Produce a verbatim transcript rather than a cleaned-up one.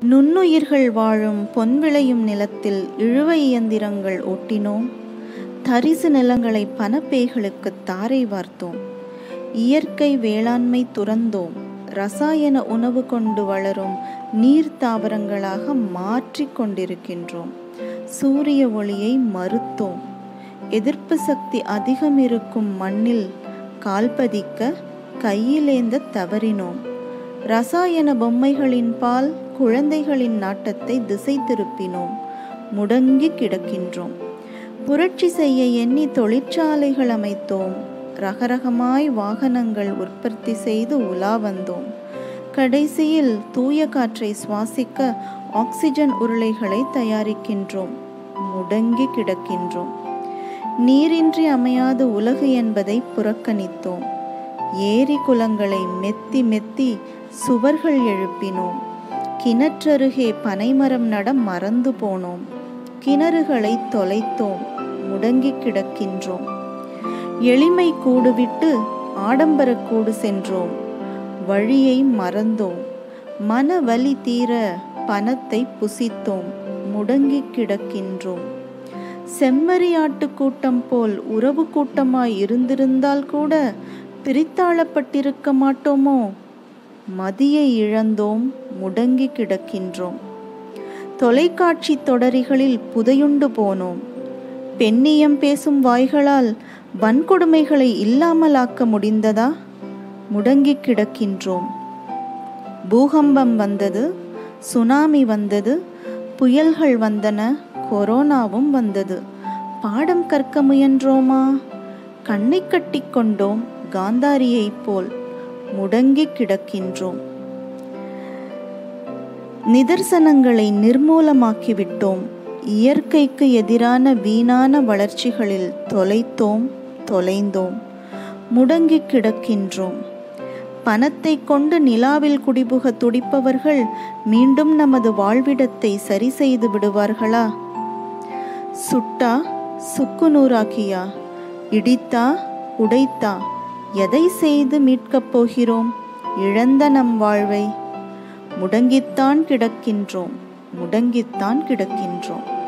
நுண்ணுயிர்கள் வாழும் பொன் விளையும் நிலத்தில் இழுவை இயந்திரங்கள் ஓட்டினோம். தரிசு நிலங்களை பணப்பேய்களுக்கு தாரை வார்த்தோம். இயற்கை வேளாண்மை துறந்தோம். ரசாயன உணவு கொண்டு வளரும் நீர் தாவரங்களாக மாற்றி கொண்டிருக்கின்றோம். சூரிய ஒளியை மறுத்தோம். எதிர்ப்பு சக்தி அதிகம் இருக்கும் மண்ணில் கால்பதிக்க கையிலேந்த தவறினோம். ரசாயன பொம்மைகளின் பால் குழந்தைகளின் நாட்டத்தை திசை திருப்பினோம். முடங்கி கிடக்கின்றோம். புரட்சி செய்ய எண்ணி தொழிற்சாலைகள் அமைத்தோம். ரகரகமாய் வாகனங்கள் உற்பத்தி செய்து உலா வந்தோம். கடைசியில் தூய காற்றை சுவாசிக்க ஆக்சிஜன் உருளைகளை தயாரிக்கின்றோம். முடங்கி கிடக்கின்றோம். நீரின்றி அமையாத உலகு என்பதை புறக்கணித்தோம். ஏரி குளங்களை மெத்தி மெத்தி சுவர்கள் எழுப்பினோம். கிணற்றருகே பனைமரம் நட மறந்து போனோம். கிணறுகளை தொலைத்தோம். முடங்கி கிடக்கின்றோம். எளிமை கூடு விட்டு ஆடம்பர கூடு சென்றோம். வழியை மறந்தோம். மன வலி தீர பணத்தை புசித்தோம். முடங்கி கிடக்கின்றோம். செம்மறியாட்டு கூட்டம் போல் உறவு கூட்டமாய் இருந்திருந்தால் கூட பிரித்தாளப்பட்டிருக்க மாட்டோமோ? மதியை இழந்தோம். முடங்கி கிடக்கின்றோம். தொலைக்காட்சி தொடரிகளில் புதையுண்டு போனோம். பெண்ணியம் பேசும் வாய்களால் வன்கொடுமைகளை இல்லாமலாக்க முடிந்ததா? முடங்கி கிடக்கின்றோம். பூகம்பம் வந்தது, சுனாமி வந்தது, புயல்கள் வந்தன, கொரோனாவும் வந்தது. பாடம் கற்க முயன்றோமா? கண்ணை கட்டி கொண்டோம் காந்தாரியை போல். முடங்கி கிடக்கின்றோம். நிதர்சனங்களை நிர்மூலமாக்கிவிட்டோம். இயற்கைக்கு எதிரான வீணான வளர்ச்சிகளில் தொலைத்தோம் தொலைந்தோம். முடங்கி கிடக்கின்றோம். பணத்தை கொண்டு நிலாவில் குடிபுக துடிப்பவர்கள் மீண்டும் நமது வாழ்விடத்தை சரி செய்து விடுவார்களா? சுட்டா சுக்குநூறாக்கியா? இடித்தா உடைத்தா? எதை செய்து மீட்கப் போகிறோம் இழந்த நம் வாழ்வை? முடங்கித்தான் கிடக்கின்றோம். முடங்கித்தான் கிடக்கின்றோம்.